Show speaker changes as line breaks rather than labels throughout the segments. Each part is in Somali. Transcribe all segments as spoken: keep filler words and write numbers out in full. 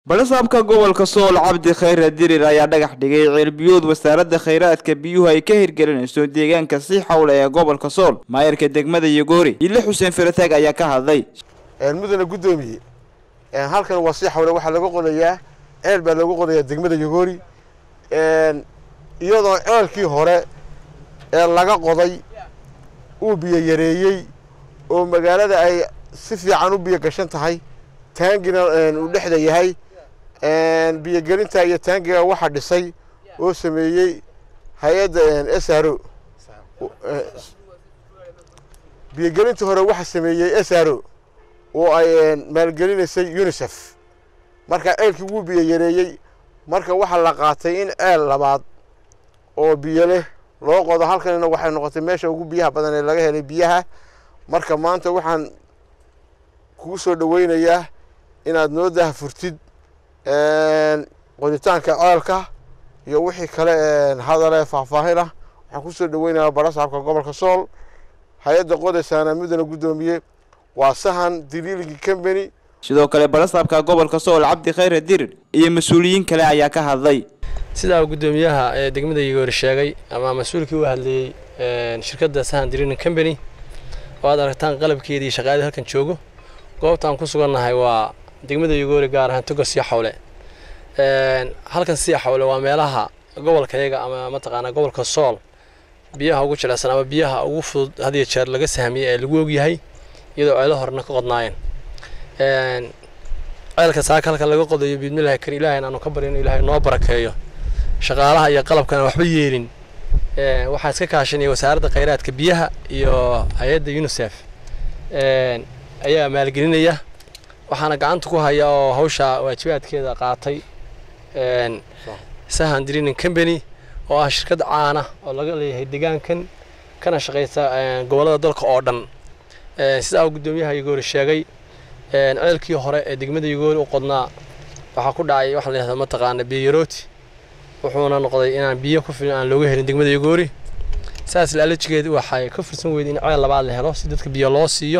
balasaabka gobolka Sool Cabdi Khayr Dirir ayaa dhagax dhigay cilbiyood wasaaradda kheyraadka biyuhu ay ka hirgelinayso deegaanka si xawle ee gobolka Sool maayirka degmada Yogoori Ile Xuseen Firataag ayaa ka hadlay
ee mudana gudoomiye ee halkan waa si xawle waxa laga qodayaa ceel baa lagu qodayaa degmada Yogoori ee iyadoo ceelkii hore ee laga qoday uu biyo yareeyay oo magaalada ay si fiican u biyo gashan tahay taangina uu dhexda yahay een biyo gelinta iyo taangiga waxa dhisay oo sameeyay hay'adda S R O biyo gelinta hore waxa sameeyay S R O oo ay maalgelinaysay UNICEF marka ceelkii uu biyo yareeyay marka waxa la qaatay in ceel labaad oo biyo leh loo qodo halkanina waxay noqotay meesha ugu biyaha badan ee laga helay biyaha marka maanta waxaan ku soo dhaweynayaa inaad noo dah furtid een qoditaanka ceelka iyo wixii kale ee hadalay faahfaahin ah waxaan ku soo dhaweynayaa balasaabka gobolka Sool hay'adda qodaysaana mudana gudoomiye waa sahan drilling company
sidoo kale balasaabka gobolka Sool Cabdi Khayr Dirir iyo mas'uuliyiin kale ayaa ka hadlay
sida gudoomiyaha ee degmada Yogoori sheegay ama mas'uulkii u hadlayay ee shirkadda sahan drilling company oo aad aragtaan qalabkeedii shaqada halkan joogo goobtaan ku sugannahay waa degmada Yogoori gaar ahaan Togo si xawle een halkan si xawle waa meelaha gobolkayaga ama mataqaana gobolka Sool biyaha ugu jilicsan ama biyaha ugu fudud hadiya jeer laga sahmiyay ee lagu og yahay iyadoo ceelo horna ka qodnaayeen een ceelka saaka halka laga qodayo bidmilaha kar ilaahay aanu ka barino ilaahay noo barakeeyo shaqaalaha iyo qalabkana waxba yeelin ee waxa iska kaashanay wasaaradda kheyraadka biyaha iyo hay'adda UNICEF een ayaa maalgelinaya waxaana gacanta ku haya oo hawsha waajibaadkeeda qaatay een sahan drilling company oo ah shirkad caan ah oo laga leeyahay deegaankan kana shaqeysa gobolada dalka oo dhan ee sida uu gudoomiyaha Yogoori sheegay een ceelkii hore ee degmada Yogoori u qodnaa waxa ku dhacay wax la yiraahdo mataqaana biyo yarooti wuxuuna noqday inaan biyo ku filan aan looga helin degmada Yogoori saas la alajigeedu waxay ka fursan weyd in ceel labaad la helo si dadka biyo loo siiyo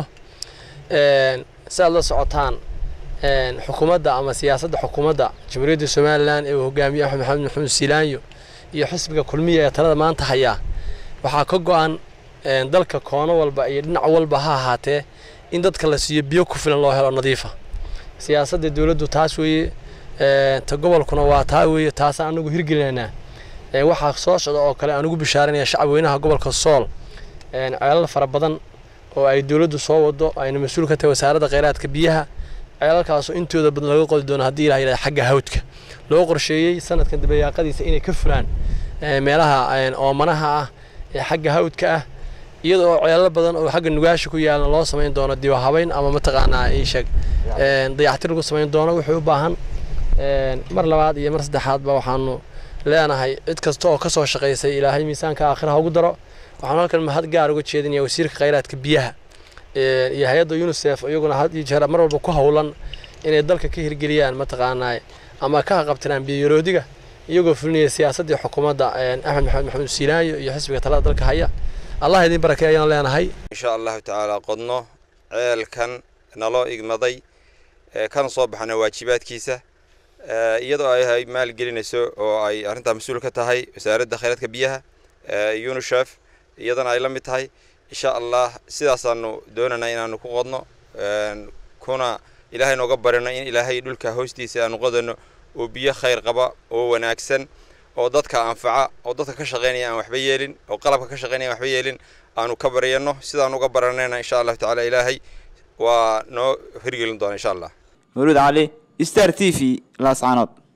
een saad la socotaan een xukuumadda ama siyaasadda xukuumadda Jamhuuriyadda Soomaaliland ee hogaamiye Axmed Maxamed Maxamuud Siilaanyo iyo xisbiga kulmiye ee talada maanta haya waxa ka go'an een dalka koono walba iyo dhinac walba ha ahaatee in dadka la siiyo biyo ku filan loo helo nadiif ah siyaasadda dawladdu taas weeye ee ta gobolkuna waa taa weeye taas anagu hirgelinayna ee waxa soo socda oo kale anagu bishaaranaya shacab weynaha gobolka Sool een ceelal fara badan oo ay dawladdu soo wado ayna mas'uul ka tahay wasaaradda kheyraadka biyaha ceelalkaas oo intooda badan laga qodi doono hadii ilaahay xagga hawdka loo qorsheeyay sanadkan dabayaaqadiisa inay ka fulaan ee meelaha oo manaha ah ee xagga hawdka ah iyadoo ceelal badan oo xagga nugaasha ku yaalan loo sameyn doono diiw habeyn ama mataqaana ay sheeg ee dayactir lagu sameyn doono wuxuu u baahan ee mar labaad iyo mar saddexaad ba waxaanu leenahay cid kasta oo ka soo shaqeysay ilaahay miisaanka aakhiraha ugu daro waxaan halkan mahad gaar uga jeedinayaa wasiirka kheyraadka biyaha ee iyo hay'adda UNICEF iyaguna had iyo jeer mar walba ku hawlan inay dalka ka hirgeliyaan mataqaana ama ka qabtaan biyo yaroodiga iyagoo fulinaya siyaasadda xukuumadda Axmed Maxamed Maxamuud Siilaanyo iyo xisbiga talada dalka haya Allah idin barakeeyo ayaan leenahay
insha Allah ta'ala qodno ceelkan naloo igmaday kan soo baxana waajibaadkiisa iyadoo ay maal gelinayso oo ay arinta mas'uul ka tahay wasaaradda kheyraadka biyaha UNICEF iyadana ay la mid tahay insha Allah sidaas aanu doonanaa inaanu ku qodno kuna ilaahay nooga barino in ilaahay dhulka hoostiisa aanu qodano oo biyo khayr qaba oo wanaagsan oo dadka anfaca oo dadka ka shaqeynaya aan waxba yeelin oo qalabka ka shaqeynaya waxba yeelin aanu ka bariyano sidaan uga baranayna insha Allah ta'ala ilaahay waa noo hirgelin doona insha Allah
Mawlud Ali Star T V Laascaanood.